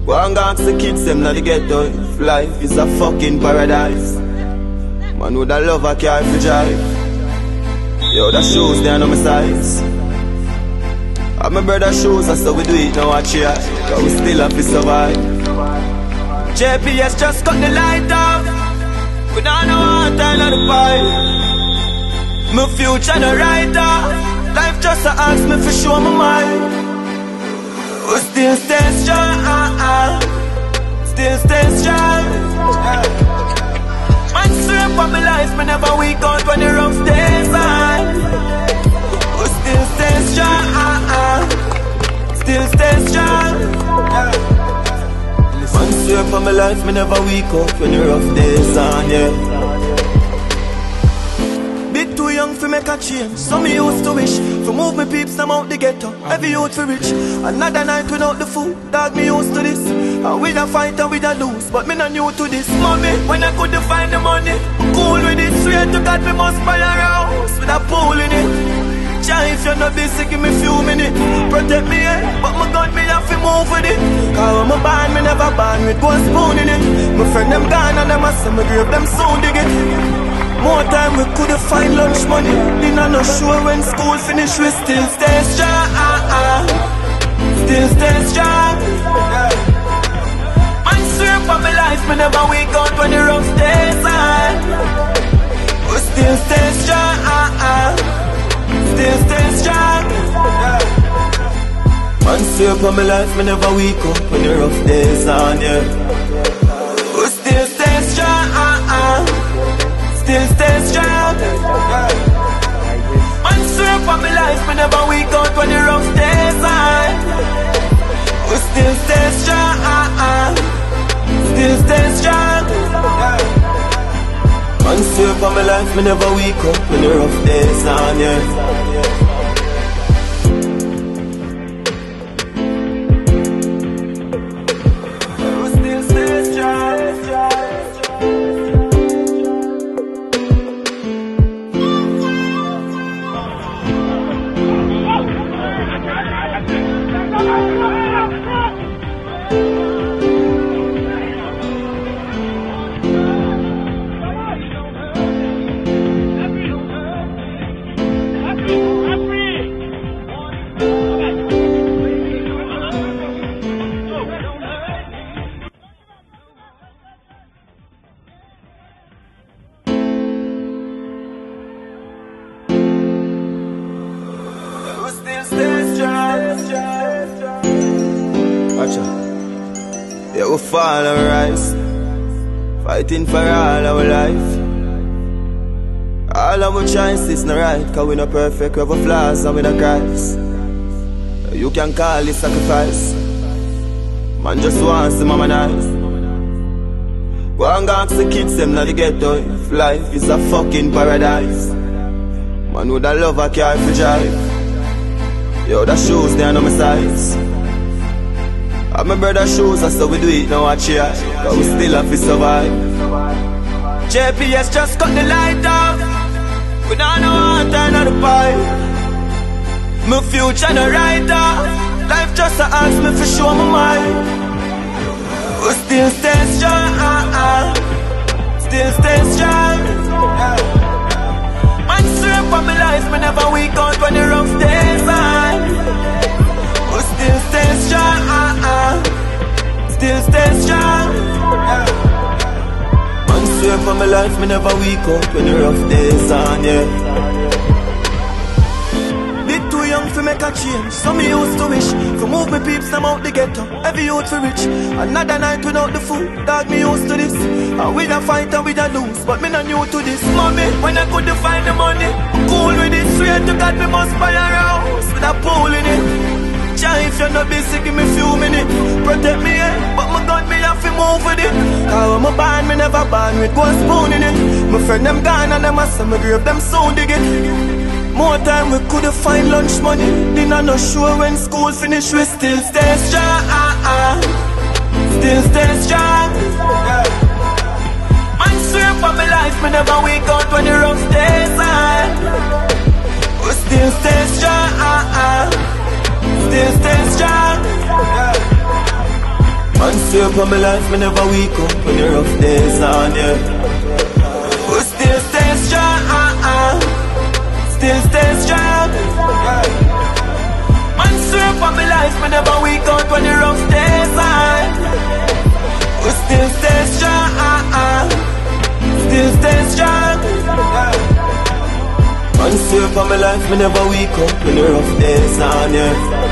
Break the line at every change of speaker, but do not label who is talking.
Go and ask the kids them now the ghetto if life is a fucking paradise. Man with a love I carry for drive. Yo, the shoes they are on my size. And my brother shoes, that's how we do it now I cheer. But we still have to survive. JPS just cut the light off. We don't know how time on the pipe. My future no right off. Life just a ask me for show my mind. We still stay strong, still stay strong. Man swear for my life, me never weak out when the rough days on. We still stay strong, still stay strong. Man swear for my life, me never weak out when the rough days on, yeah. Bit too young for make a change, so me used to wish to move my peeps them out the ghetto, every youth for rich. Another night without the food, dog me used to this. And with a fight and with a lose, but me not new to this. Mommy, when I couldn't find the money, cool with it, swear to God me must buy a house with a pool in it. Jah, if you're not busy, give me few minutes. Protect me, eh? But my gun, me have to move with it. Cause when my band, me never band with one spoon in it. My friend them gone and them a say me grave them soon dig it. More time we could've find lunch money. Then I'm not sure when school finish, we still stay strong. Still stay strong. Man swear for my life, me never wake out when the rough days on. We still stay strong. Still stay strong. Man swear for my life, me never wake up when the rough days on, yeah. We still stay strong. Still stay strong. Man swear for my life, me never wake out when the rough days on. We still stay strong. Still stay strong. Man swear for my life, me never wake up when the rough days on, yeah. Yeah, we fall and rise, fighting for all our life. All our choices not right, cause we not perfect, we have flaws and we not Christ. You can call it sacrifice. Man just wants to mama nice. Go and ask the kids them now the ghetto if life is a fucking paradise. Man with a love I carry for drive. Yo, the shoes they are on my size. And my brother shoes, that's how we do it now I cheer. But we still have to survive. JPS just cut the light off. We don't know how time on the pipe. My future no right off. Life just a ask me for show my mind. We still stay strong. Still stay strong. Man swear for my life, me never weak out when the rough days on. We still stay strong. Still stay strong. Man swear for my life, me never weak out when the rough days on, yeah. Bit too young to make a change, so me used to wish to move my peeps them out the ghetto, every youth for rich. Another night without the food, dog me used to this. And with a fight and with a lose, but me not new to this. Mommy, when I couldn't find the money, cool with it, swear to God me must buy a house with a pool in it. Jah, if you're not busy, give me few minutes. Protect me, eh? But my gun, me have to move with it. Cause when my band, me never band with one spoon in it. My friend them gone and them a say me grave them soon dig it. More time we could've find lunch money. Then I'm not sure when school finish, we still stay strong. Still stay strong. Man swear for my life, me never wake out when the rough days on. We still stay strong. Still stay strong. Man swear upon my life, me never weak up when the rough days on, yeah. We still stay strong, still stay strong. Man swear upon my life, me never weak out when the rough days on. We still stay strong, still stay strong. Man swear upon my life, me never weak up when the rough days on, yeah.